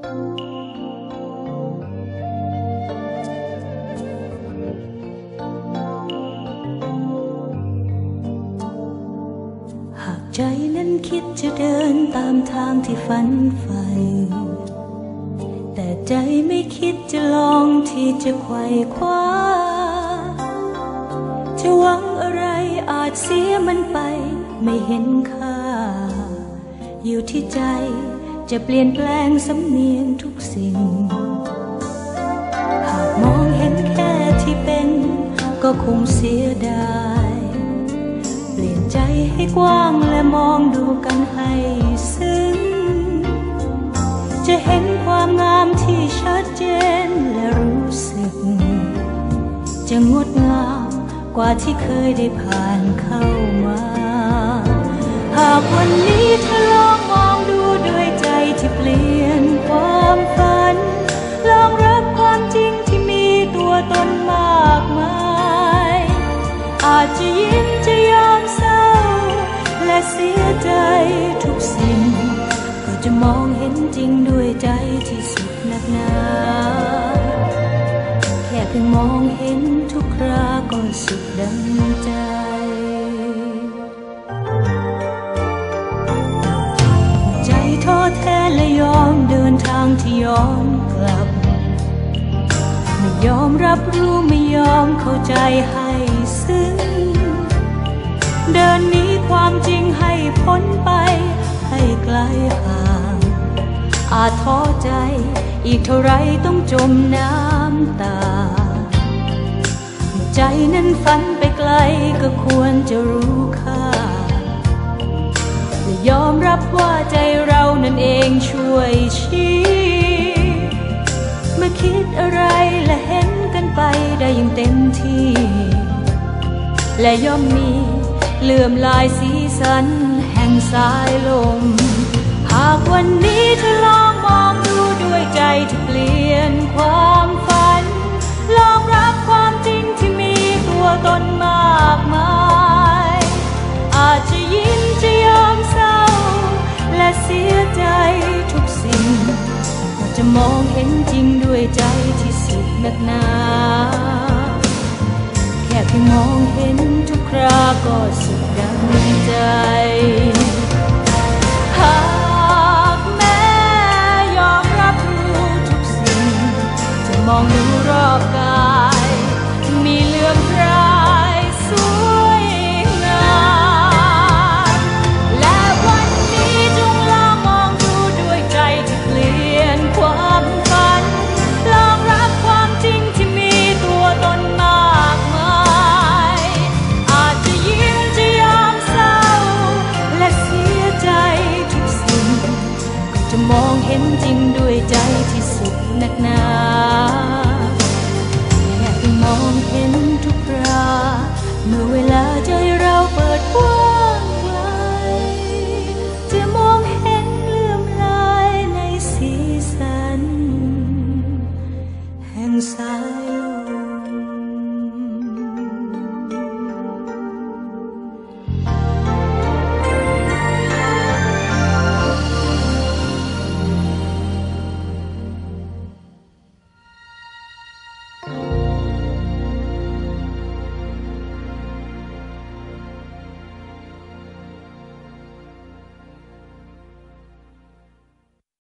หากใจนั้นคิดจะเดินตามทางที่ฝันใฝ่แต่ใจไม่คิดจะลองที่จะไขว่คว้าจะหวังอะไรอาจเสียมันไปไม่เห็นค่าอยู่ที่ใจจะเปลี่ยนแปลงสำเนียงทุกสิ่งหากมองเห็นแค่ที่เป็นก็คงเสียดายเปลี่ยนใจให้กว้างและมองดูกันให้ซึ้งจะเห็นความงามที่ชัดเจนและรู้สึกจะงดงามกว่าที่เคยได้ผ่านเข้ามาหากวันนี้เธอลองมองดูด้วยใจที่เปลี่ยนความฝันลองรับความจริงที่มีตัวตนมากมายอาจจะยิ้มจะยอมเศร้าและเสียใจทุกสิ่งก็จะมองเห็นจริงด้วยใจที่สุดนักหนาแค่เพียงมองเห็นทุกคราก็สุขดังใจใจท้อแท้และยอมเดินทางที่ย้อนกลับไม่ยอมรับรู้ไม่ยอมเข้าใจให้ซึ้งเดินหนีความจริงให้พ้นไปให้ไกลห่างอาจท้อใจอีกเท่าไรต้องจมน้ำตาใจนั้นฝันไปไกลก็ควรจะรู้ค่าและยอมรับว่าใจเรานั่นเองช่วยชี้เมื่อคิดอะไรและเห็นกันไปได้อย่างเต็มที่และย่อมมีเลื่อมลายสีสันแห่งสายลมหากวันนี้เธอลองมองดูด้วยใจที่เปลี่ยนความฝันลองรับความจริงที่มีตัวตนมากมายอาจจะยิ้มจะยอมเศร้าและเสียใจทุกสิ่งก็จะมองเห็นจริงด้วยใจที่สุดนักหนาแค่เพียงมองเห็นทุกคราก็สุขดังใจหากแม้ยอมรับรู้ทุกสิ่งจะมองดูรอบกายมีเลื่อมรายสวยงามและวันนี้จงลองมองดูด้วยใจที่เปลี่ยนความฝันลองรับความจริงที่มีตัวตนมากมายอาจจะยิ้มจะยอมเศร้าและเสียใจทุกสิ่งก็จะมองเห็นจริงด้วยใจที่สุดนักหนาแค่เพียงมองเห็นทุกคราเมื่อเวลาใจ